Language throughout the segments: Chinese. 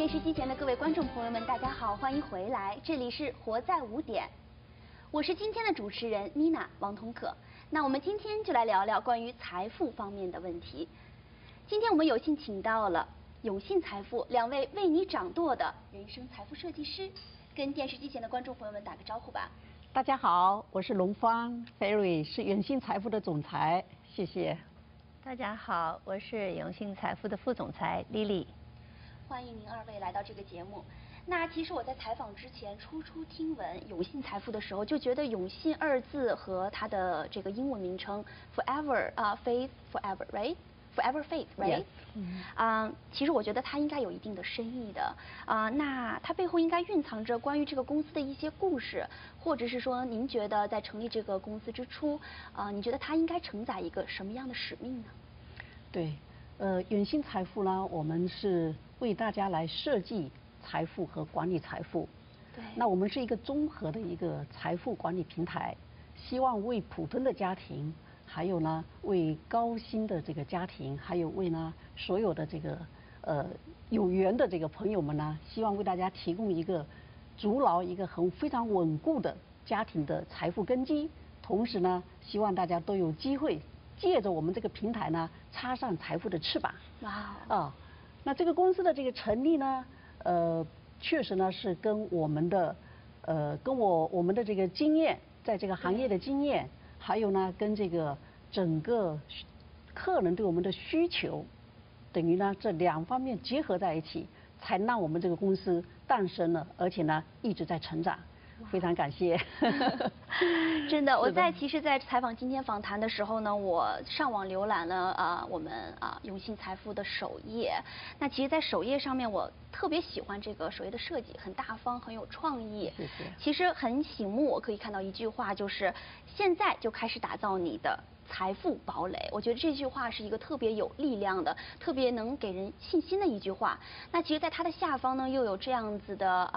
电视机前的各位观众朋友们，大家好，欢迎回来，这里是活在5点，我是今天的主持人妮娜王彤可。那我们今天就来聊聊关于财富方面的问题。今天我们有幸请到了永信财富2位为你掌舵的人生财富设计师，跟电视机前的观众朋友们打个招呼吧。 大家好，我是龙芳 Ferry， 是永信财富的总裁，谢谢。 大家好，我是永信财富的副总裁 Lily。 欢迎您2位来到这个节目。那其实我在采访之前初听闻永信财富的时候，就觉得永信2字和它的这个英文名称 Forever Faith Forever right。Forever Faith, right？ 其实我觉得它应该有一定的深意的那它背后应该蕴藏着关于这个公司的一些故事，或者是说您觉得在成立这个公司之初你觉得它应该承载一个什么样的使命呢？ 对，永信财富呢，我们是为大家来设计财富和管理财富。 对。 那我们是一个综合的一个财富管理平台，希望为普通的家庭。还有呢，为高薪的这个家庭，还有为呢所有的这个有缘的这个朋友们呢，希望为大家提供一个筑牢一个非常稳固的家庭的财富根基。同时呢，希望大家都有机会借着我们这个平台呢，插上财富的翅膀。 哇那这个公司的这个成立呢，确实呢是跟我们的我们的这个经验，在这个行业的经验。还有呢，跟这个整个客人对我们的需求，等于呢这2方面结合在一起，才让我们这个公司诞生了，而且呢一直在成长。非常感谢。 真的，我其实，在采访今天访谈的时候呢，我上网浏览了我们永信财富的首页。那其实，在首页上面，我特别喜欢这个首页的设计，很大方，很有创意。 谢谢。 其实很醒目，我可以看到一句话，就是现在就开始打造你的财富堡垒。我觉得这句话是一个特别有力量的，特别能给人信心的一句话。那其实，在它的下方呢，又有这样子的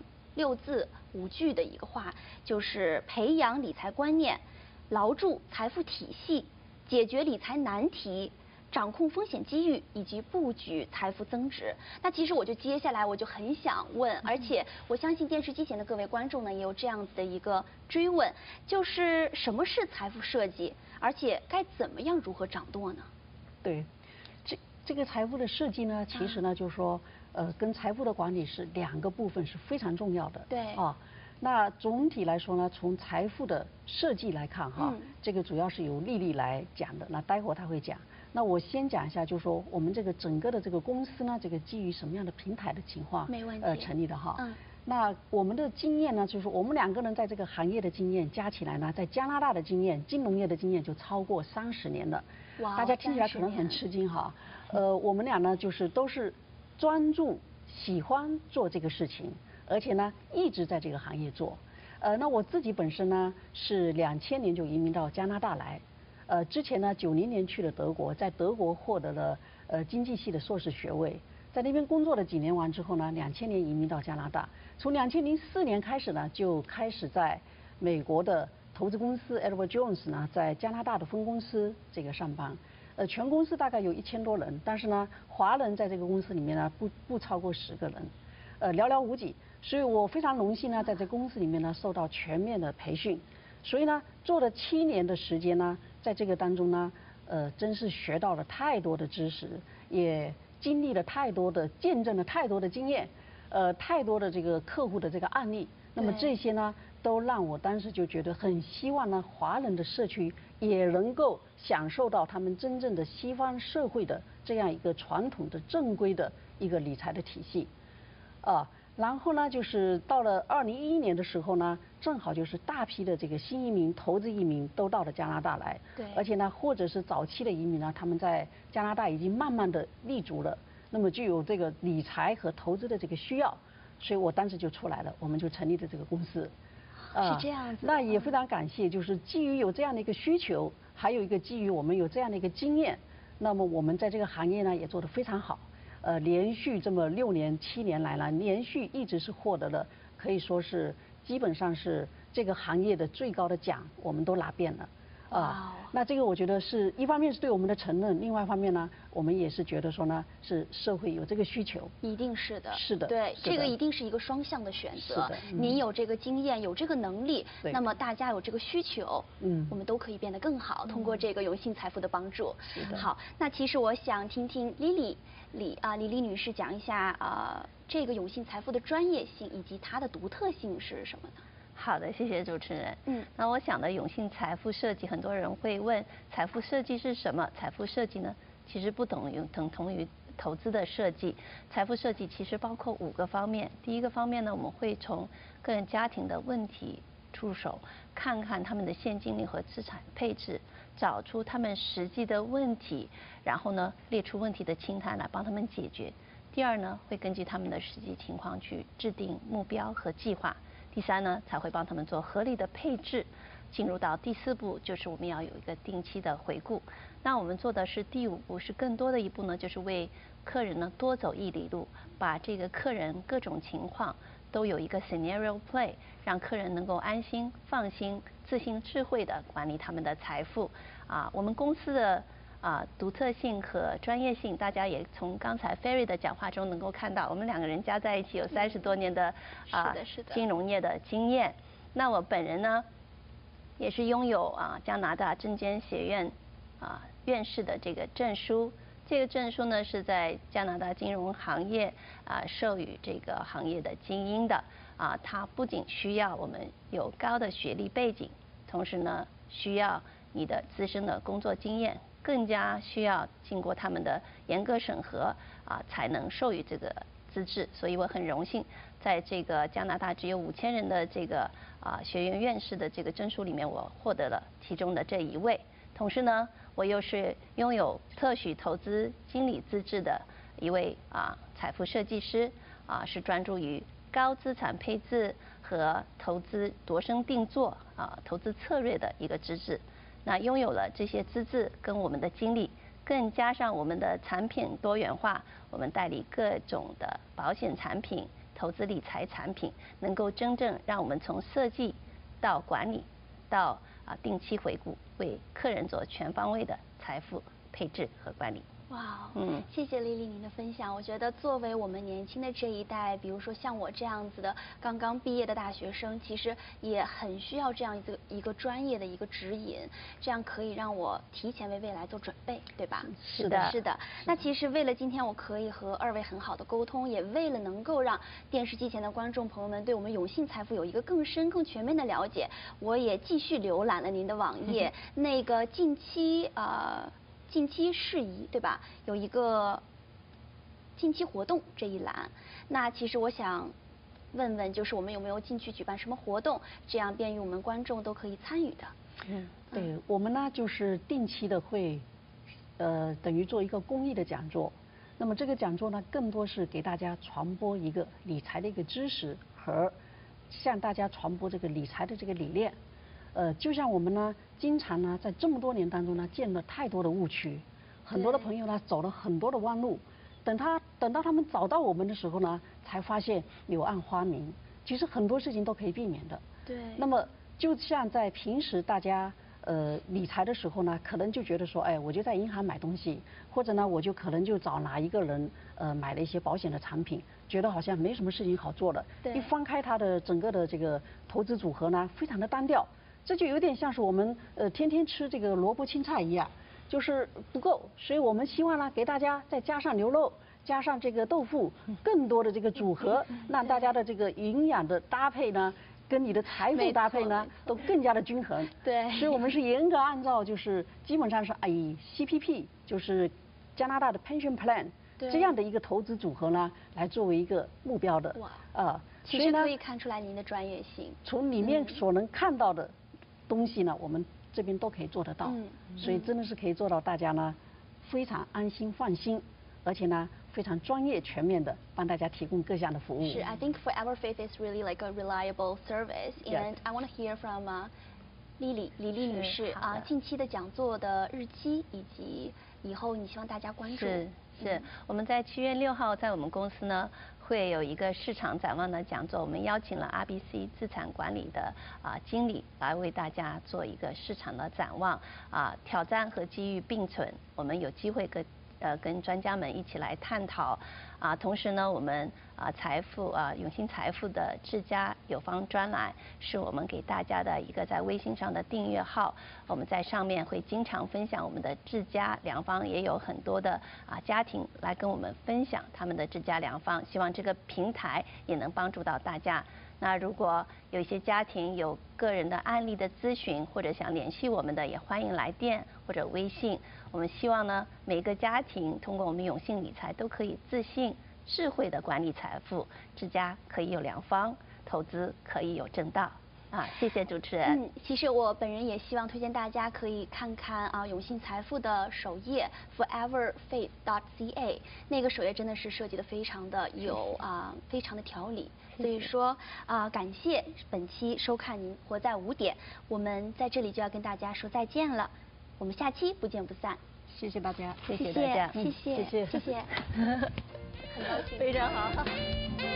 6字5句的一个话，就是培养理财观念，牢住财富体系，解决理财难题，掌控风险机遇，以及布局财富增值。那其实接下来我就很想问，而且我相信电视机前的各位观众呢也有这样子的一个追问，就是什么是财富设计，而且该怎么样如何掌舵呢？ 对，这个财富的设计呢，其实呢就是说。跟财富的管理是2个部分是非常重要的。 对。 那总体来说呢，从财富的设计来看这个主要是由丽丽来讲的。那待会儿她会讲。那我先讲一下，就是说我们这个整个的这个公司呢，这个基于什么样的平台的情况没问题成立的那我们的经验呢，就是我们2个人在这个行业的经验加起来呢，在加拿大的经验，金融业的经验就超过30年了。 哇， 大家听起来可能很吃惊我们俩呢就是都是。专注喜欢做这个事情，而且呢一直在这个行业做。那我自己本身呢是2000年就移民到加拿大来，之前呢90年去了德国，在德国获得了经济系的硕士学位，在那边工作了几年完之后呢，2000年移民到加拿大。从2004年开始呢，就开始在美国的投资公司 Edward Jones 呢，在加拿大的分公司这个上班。全公司大概有1000多人，但是呢，华人在这个公司里面呢，不超过10个人，寥寥无几。所以我非常荣幸呢，在这公司里面呢，受到全面的培训。所以呢，做了7年的时间呢，在这个当中呢，真是学到了太多的知识，也经历了太多的，见证了太多的经验，太多的这个客户的这个案例。那么这些呢，都让我当时就觉得很希望呢，华人的社区也能够享受到他们真正的西方社会的这样一个传统的正规的一个理财的体系，然后呢，就是到了2011年的时候呢，正好就是大批的这个新移民、投资移民都到了加拿大来， 对， 而且呢，或者是早期的移民呢，他们在加拿大已经慢慢的立足了，那么具有这个理财和投资的这个需要。所以我当时就出来了，我们就成立了这个公司。 是这样子。 那也非常感谢，就是基于有这样的一个需求，还有一个基于我们有这样的一个经验，那么我们在这个行业呢也做得非常好。连续这么6年7年来了，连续一直是获得了，可以说是基本上是这个行业的最高的奖，我们都拿遍了。 那这个我觉得是一方面是对我们的承认，另外一方面呢，我们也是觉得说呢，是社会有这个需求。 一定是的。 是的。 对，这个一定是一个双向的选择。 是的。 您有这个经验，有这个能力，那么大家有这个需求，我们都可以变得更好，通过这个永信财富的帮助。 是的。 好，那其实我想听听李丽女士讲一下这个永信财富的专业性以及它的独特性是什么呢？ 好的，谢谢主持人。那我想的永信财富设计，很多人会问财富设计是什么？财富设计呢，其实不等同于投资的设计。财富设计其实包括5个方面。第一个方面呢，我们会从个人家庭的问题出手，看看他们的现金流和资产配置，找出他们实际的问题，然后呢列出问题的清单来帮他们解决。第二呢，会根据他们的实际情况去制定目标和计划。第三呢，才会帮他们做合理的配置。进入到第4步，就是我们要有一个定期的回顾。那我们做的是第5步，是更多的一步呢，就是为客人呢多走1里路，把这个客人各种情况都有一个 scenario play， 让客人能够安心、放心、自信、智慧地管理他们的财富。我们公司的独特性和专业性，大家也从刚才 Ferry 的讲话中能够看到，我们2个人加在一起有30多年的金融业的经验。那我本人呢，也是拥有加拿大证监学院院士的这个证书。这个证书呢是在加拿大金融行业授予这个行业的精英的。它不仅需要我们有高的学历背景，同时呢需要你的资深的工作经验，更加需要经过他们的严格审核才能授予这个资质。所以我很荣幸，在这个加拿大只有5000人的这个学院院士的这个证书里面，我获得了其中的这1位。同时呢，我又是拥有特许投资经理资质的一位财富设计师，是专注于高资产配置和投资度身定做投资策略的一个资质。那拥有了这些资质跟我们的经历，更加上我们的产品多元化，我们代理各种的保险产品、投资理财产品，能够真正让我们从设计到管理到定期回顾，为客人做全方位的财富配置和管理。 哇，谢谢丽丽您的分享。我觉得作为我们年轻的这一代，比如说像我这样子的刚刚毕业的大学生，其实也很需要这样一个专业的一个指引，这样可以让我提前为未来做准备，对吧？ 是的， 是的。那其实为了今天我可以和2位很好的沟通，也为了能够让电视机前的观众朋友们对我们永信财富有一个更深更全面的了解，我也继续浏览了您的网页，那个近期事宜，对吧？有一个近期活动这一栏。那其实我想问问，就是我们有没有近期举办什么活动，这样便于我们观众都可以参与的？ 对，我们呢就是定期的会，等于做一个公益的讲座。那么这个讲座呢，更多是给大家传播一个理财的一个知识和向大家传播这个理财的这个理念。就像我们呢，经常呢在这么多年当中呢，见了太多的误区，很多的朋友呢走了很多的弯路，等到他们找到我们的时候呢，才发现柳暗花明，其实很多事情都可以避免的。 对。 那么就像在平时大家理财的时候呢，可能就觉得说，哎，我就在银行买东西，或者呢我就可能就找哪一个人买了一些保险的产品，觉得好像没什么事情好做的。一翻开他的整个的这个投资组合呢，非常的单调。这就有点像是我们天天吃这个萝卜青菜一样，就是不够，所以我们希望呢给大家再加上牛肉，加上这个豆腐，更多的这个组合，让大家的这个营养的搭配呢，跟你的财富搭配呢都更加的均衡。 对， 所以我们是严格按照就是基本上是以 CPP 就是加拿大的 pension plan 这样的一个投资组合呢来作为一个目标的。 其实可以看出来您的专业性。 从里面所能看到的东西呢，我们这边都可以做得到，所以真的是可以做到大家呢非常安心放心，而且呢非常专业全面的帮大家提供各项的服务。 是 I think Forever Faith is really like a reliable service, and I want to hear from李丽女士近期的讲座的日期以及以后你希望大家关注。 是我们在7月6号在我们公司呢会有一个市场展望的讲座，我们邀请了 RBC 资产管理的经理来为大家做一个市场的展望挑战和机遇并存，我们有机会跟专家们一起来探讨同时呢，我们永信财富的智家有方专栏是我们给大家的一个在微信上的订阅号，我们在上面会经常分享我们的智家良方，也有很多的家庭来跟我们分享他们的智家良方，希望这个平台也能帮助到大家。那如果有一些家庭有个人的案例的咨询，或者想联系我们的，也欢迎来电或者微信。我们希望呢，每个家庭通过我们永信理财都可以自信、智慧的管理财富，智家可以有良方，投资可以有正道。谢谢主持人。 其实我本人也希望推荐大家可以看看永信财富的首页 foreverfaith.ca， 那个首页真的是设计的非常的非常的条理。所以说感谢本期收看您活在5点，我们在这里就要跟大家说再见了，我们下期不见不散。 谢谢大家， 谢谢大家， 谢谢， 谢谢， 谢谢，很高兴， 非常好。